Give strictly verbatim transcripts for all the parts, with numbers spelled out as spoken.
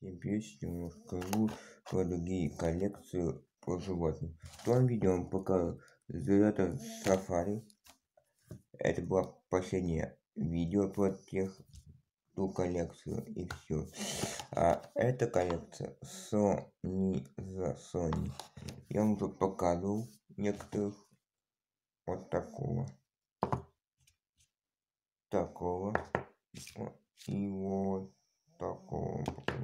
Теперь я расскажу про другие коллекции по животным. В том видео я вам покажу Toyota Safari. Это было последнее видео про тех ту коллекцию и все. А эта коллекция Sony за Sony. Я вам тут показывал некоторых вот такого, такого и вот такого.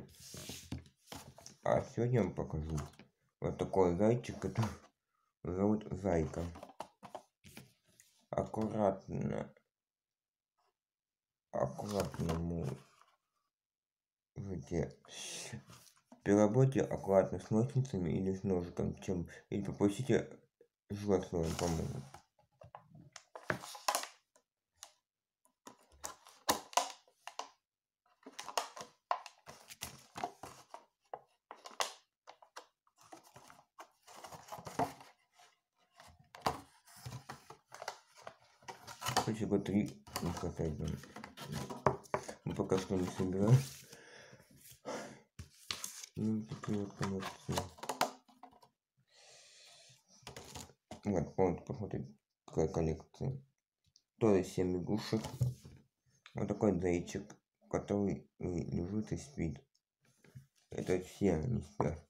А сегодня я вам покажу вот такой зайчик, который зовут Зайка. Аккуратно, аккуратно можете при работе аккуратно с ножницами или с ножиком, чем или попросите животного помочь. Хоть батареи не хватает нам. Мы пока что не собираем. Ну, теперь вот коллекция. Вот, вот, посмотрите, какая коллекция. Тоже семь игрушек. Вот такой зайчик, который лежит и спит. Это все они спят.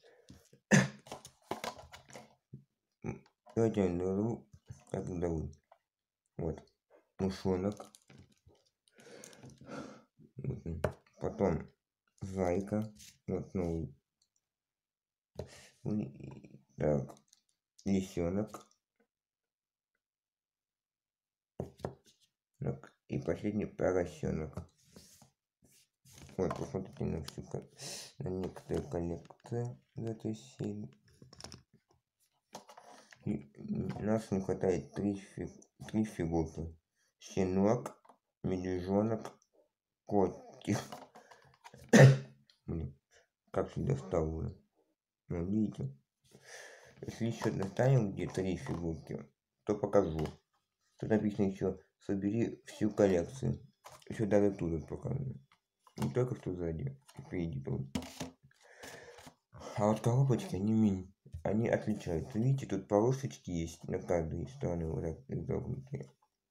Давайте я назову, как зовут. Вот, мышонок. Вот он. Потом Зайка. Вот новый. Так, лисенок. И последний поросенок. Вот, посмотрите на всю, на некоторые коллекции в этой серии. И нас не хватает три, фиг, три фигурки. Щенок, медвежонок, котик. Блин, как всегда ставлю. Ну, видите? Если еще достанем где три фигурки, то покажу. Тут написано еще: собери всю коллекцию. Еще даже тут покажу. Не только что сзади, впереди тоже. А вот коробочки, они мини. Они отличаются. Видите, тут полосочки есть на каждой стороне, вот так изогнутые.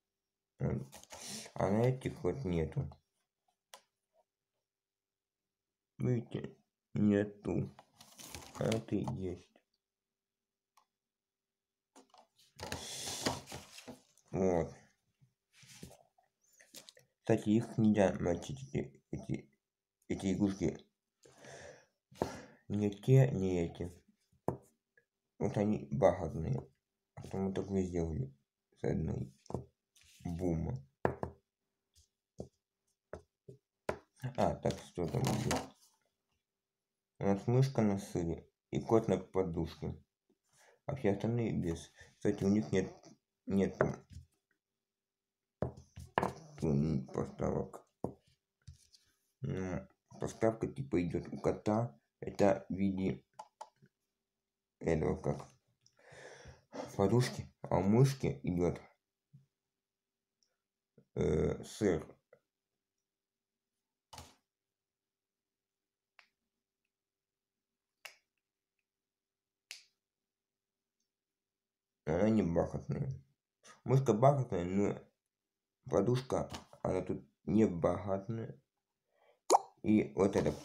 А на этих вот нету. Видите, нету. А это есть. Вот. Кстати, их нельзя мочить, эти, эти, эти игрушки. Не те, не эти. Вот они бархатные. А что мы так вы сделали с одной? Бума. А, так что там идет? У нас мышка на сыре и кот на подушке. А все остальные без. Кстати, у них нет нет поставок. Но поставка типа идет у кота. Это в виде этого как подушки, а у мышки идет э, сыр. Она не бархатная. Мышка бархатная, но подушка, она тут не бархатная. И вот это.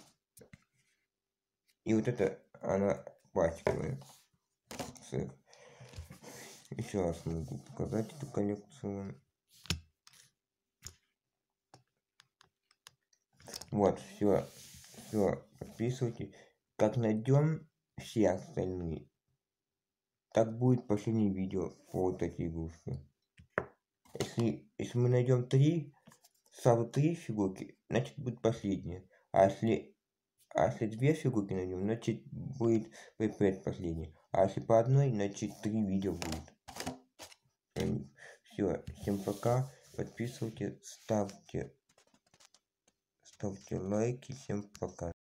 И вот это, она пластиковая. Сыр. Еще раз могу показать эту коллекцию. Вот, все, все, подписывайтесь. Как найдем все остальные, так будет последнее видео по вот этой игрушке. Если, если мы найдем три, сразу три фигурки, значит будет последнее. А если, а если две фигурки найдем, значит будет предпоследнее. А если по одной, значит три видео будет. Все, всем пока, подписывайтесь, ставьте, ставьте лайки, всем пока.